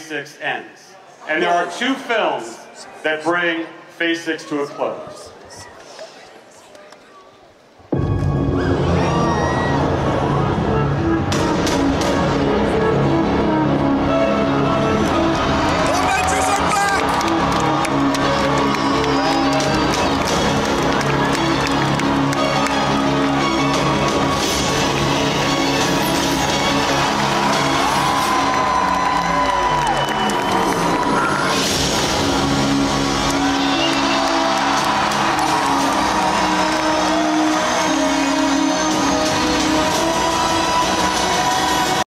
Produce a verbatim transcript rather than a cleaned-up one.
Six ends. And there are two films that bring Phase Six to a close.